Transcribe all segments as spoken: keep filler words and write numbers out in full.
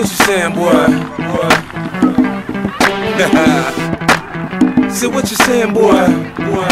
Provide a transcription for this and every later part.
what you saying, boy? Boy. Say what you saying, boy? Boy.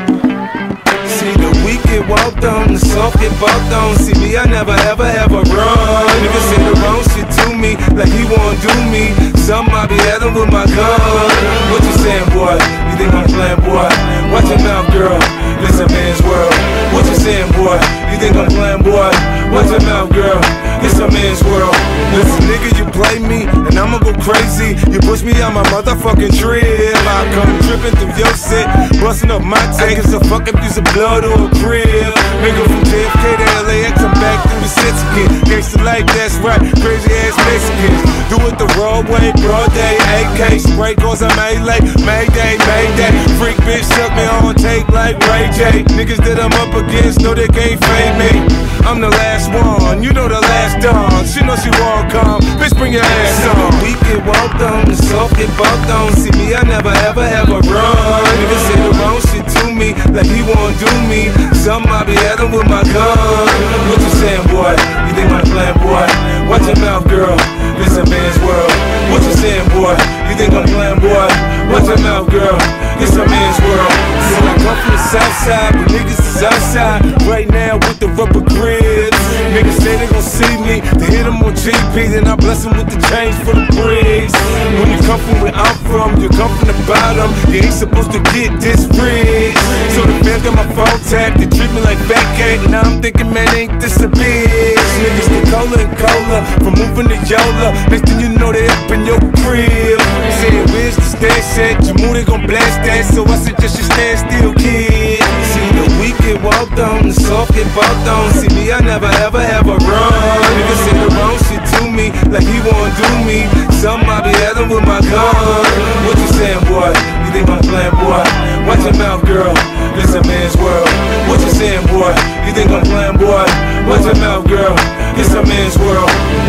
See the weak get walked on, the soft get walked on. See me, I never ever ever run. Niggas say the wrong shit to me, like he won't do me. Some I be at him with my gun. What you saying, boy? You think I'm playing, boy? Watch your mouth, girl. This a man's world. What you saying, boy? You think I'm playing, boy? Watch your mouth, girl. It's a man's world. Listen, nigga, you play me, and I'ma go crazy. You push me out my motherfucking trip. I come tripping through your set, busting up my tank. It's a fucking piece of blood or a crib. Nigga from J F K to L A X, I'm back through the sets again. Gangsta life, that's right, crazy ass Mexicans. Do it the raw way, broad day, A K spray cause I'm A-Lay, Mayday, Mayday. Freak bitch suck me on tape like Ray J. Niggas that I'm up against know they can't fade me. I'm the last one, you know the last dawn. She know she won't come, bitch bring your ass on. We get walked on, the soft get walked on. See me, I never ever ever run. Niggas say the wrong shit to me, like he won't do me. Some I be at him with my gun. What you saying, boy? You think I'm playing, boy? Watch your mouth, girl. This a man's world. What you saying, boy? You think I'm playing, boy? Watch your mouth, girl. This a man's world. So I come from the south side, but niggas is outside right now with the rubber grips. Niggas say they gon' see me, to hit them on G P, then I bless them with the change for the bricks. When you come from where I'm from, you come from the bottom. You ain't supposed to get this rich. So the fans got my phone tapped, they treat me like fat cat. Now I'm thinking, man, ain't this a bitch? Niggas get cola and cola from moving to Yola. Next thing you know, they up in your crib. Saying, where's the stash at? Your mood ain't gon' blast that, so I suggest you stand still, kid. See the weak get walked on, the soft get walked on. See me, I never ever ever run. Niggas say the wrong shit to me, like he won't do me. Some I be at him with my gun. What you saying, boy? You think I'm playing, boy? Watch your mouth, girl. This a man's world. What you saying, boy? You think I'm playing, boy? Watch your mouth, girl. This a man's world.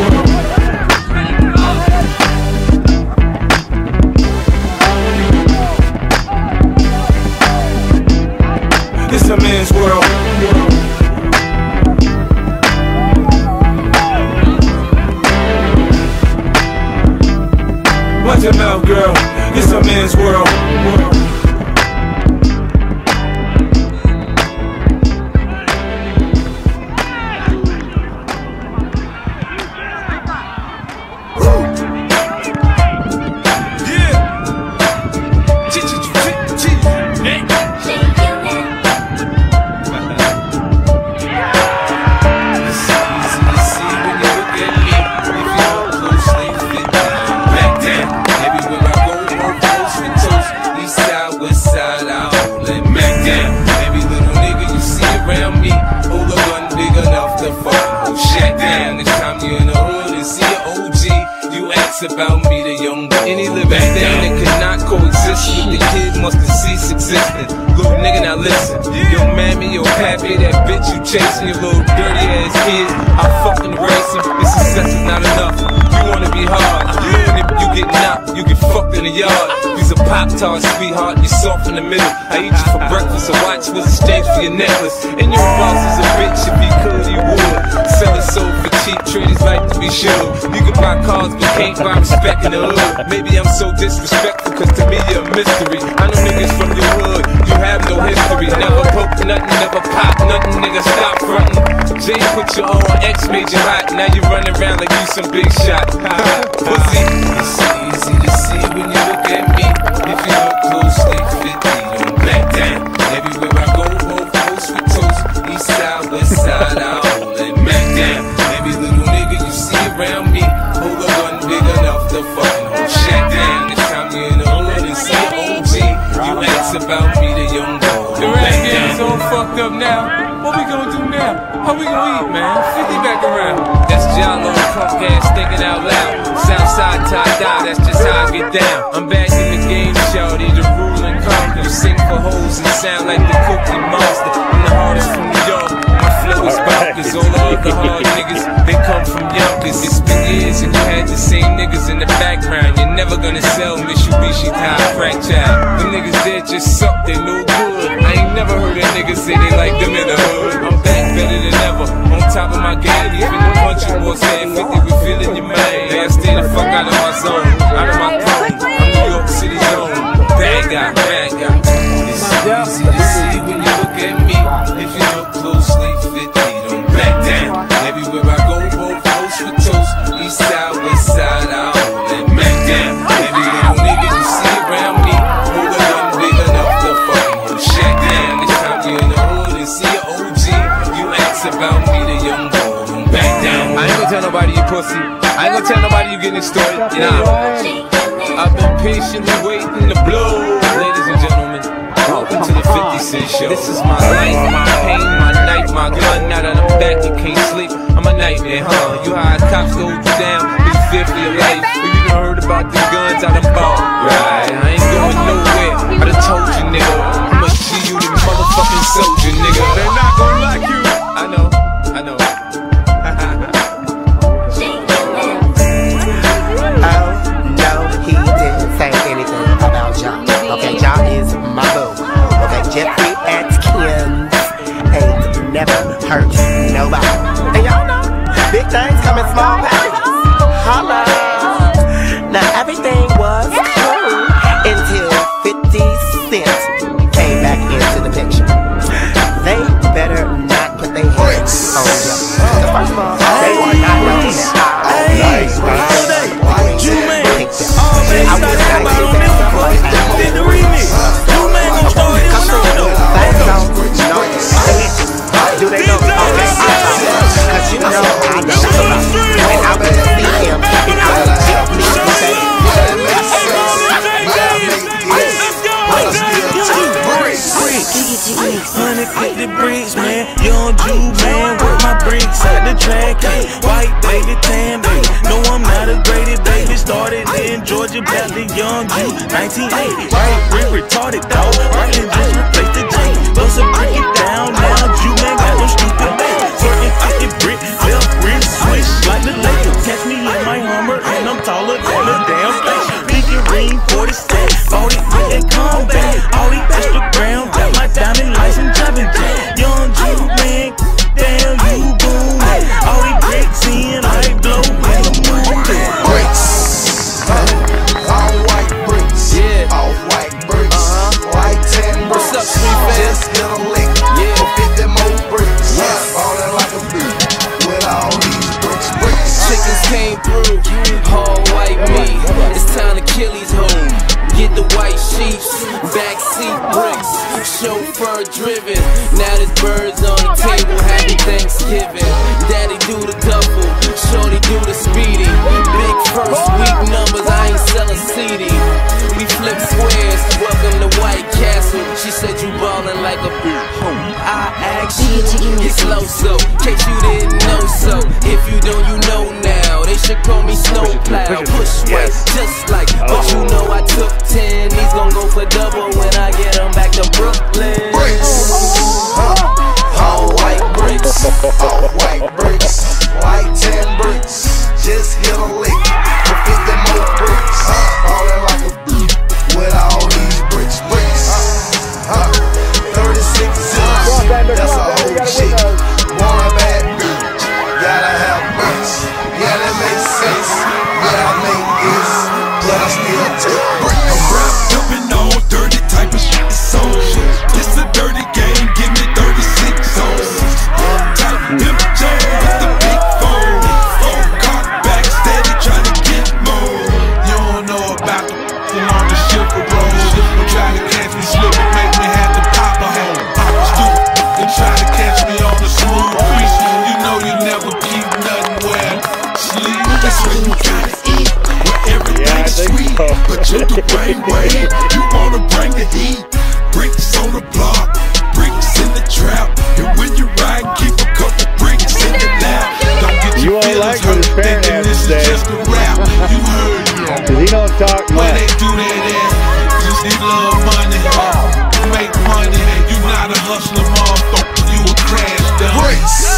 It's a man's world. Watch your mouth, girl. It's a man's world. About me, the young boy. Any living thing that could not coexist with the kid must have ceased existing. Little nigga, now listen. Yo, mammy, yo, pappy, that bitch you chasing, your little dirty ass kids, I fucking race them. This success is not enough. You wanna be hard. And if you get knocked, you get fucked in the yard. You's a Pop-Tart, sweetheart, you soft in the middle. I eat you for breakfast, a watch was exchange for your necklace. And your boss is a bitch, if he could, he would. Sell his soul for cheap, traders like to be sure. You can buy cars, but can't buy respect in the hood. Maybe I'm so disrespectful, cause to me you're a mystery. I know niggas from your hood, you have no history. Never poke nothing, never pop nothing, nigga, stop frontin'. Jay put you on, X made you hot. Now you run around like you some big shot. Pussy, it's easy to see when you look at me. If you look closely, fifty on black down. Everywhere I go, both coast with toast. East side, west side, I hold it back down. Every little nigga you see around me, hold a gun big enough to fucking hold shit down. Next time you in the hood and see an O G, you ask about me, the young boy. The rap game's all fucked up now. What we gonna do now? How we gonna eat, man? fifty back around. That's Jalo, punk ass thinking out loud. Southside top die, that's just how I get down. I'm back in the game, shawty, the rule and conquer. You sing for hoes and sound like the Cookie Monster. I'm the hardest from New York. My flow is bonkers. All the other hard niggas, they come from Yonkers. It's been years and you had the same niggas in the background. You're never gonna sell Mitsubishi Tire crack child. Them niggas there just suck, they no good. I ain't never heard a nigga say they like them in the hood. I'm back better than ever, on top of my game. Even the country boys saying fifty, we feeling your man. They I stay the tell nobody you pussy. I ain't gonna tell nobody you getting extorted. Nah. I've been patiently waiting to blow. Ladies and gentlemen, welcome to the fifty cent show. This is my life, my pain, my night, my gun. Now that I'm back, you can't sleep. I'm a nightmare, huh? You how cops go down, you fear for your life. Well, you done heard about the guns I done bought. Right, I ain't going nowhere. I done told you, nigga. I'ma see you the motherfucking soldier, nigga. They're not gonna like you. I know, I know. Okay, Ja is my boo. Okay, Jeffrey Atkins ain't never hurt nobody. And y'all know, big things come in small packages. Holla. Now everything was cool until fifty cent came back into the picture. They better not put their hands on you. Because first of all, they are not known that I all day. I was nineteen seventy like that. Did the remix. You man gon' start it when I know. Do they know? Okay, cause you know I know and I better see him and I will help me say Honey, click the bricks, man. Young Jew, man, with my bricks at the track. Hey, white baby, tan baby. No, I'm not a graded baby. Started in Georgia, back to Young Jew, nineteen eighty. Right, brick retarded, dog. Right, and just replaced the J. Bust a brick it down, now Jew, man, got no stupid baby. Twerking fifty brick, left wrist, switch like the Lakers. Catch me in my Hummer, and I'm taller than a damn station. Pinky ring, forty cents, bought it with that combat. All these extra ground, got my diamond license, driving jet. Young Jew, man, damn you boom. All these bricks in, I blow when the moon. Bricks, all white bricks, yeah, all white bricks, uh-huh. White tan bricks. What's up, sweet face? Just get a lick, yeah, fifty more bricks, yeah, ballin' like a beat with all these bricks, bricks. Chickens came through, all white meat. It's time to kill these hoes. Get the white sheets, backseat bricks, chauffeur driven. Now there's birds on the table, happy Thanksgiving. Daddy do the duffel, shorty do the speedy. Big first week numbers, I ain't selling C D. We flip squares, welcome to White Castle. She said you ballin' like a bitch. I asked you, get slow so, case you didn't know so. If you don't, you know now. They should call me Snowplow, push white, just like. But you know I took ten, he's gon' go for double when I get him back to Brooklyn. Bricks, all white bricks, all white bricks, white tan bricks. Just hit a lick for fifty more bricks. Ballin' like a beat with all these bricks, bricks. thirty-six cents, that's a whole chick. Want a bad bitch, gotta have bricks. Yeah, that makes sense. Yeah, I make this, but I still take bricks. I'm wrapped up in all dirty type of shit. It's on. This a dirty game, give me thirty-six zones. Type M J with the big phone. Phone cock back, steady trying to get more. You don't know about the f***ing on the shipper road. Don't try to catch me slipping, make me have to pop a hole. Pop a stoop and try to catch me on the smooth crease. You know you never keep nothing where sleep. That's when you gotta eat. Where everything's sweet, but you're the right way. You wanna bring the heat. Bricks on the block, bricks in the trap. And when you ride, keep a couple bricks in your lap. Don't get your feelings hurt, thinking this is just a rap. You heard me. Cause he don't talk Why much. they do that ass? Just need love money. Make money. You not a hustler, motherfucker. You a crash dummy. Bricks.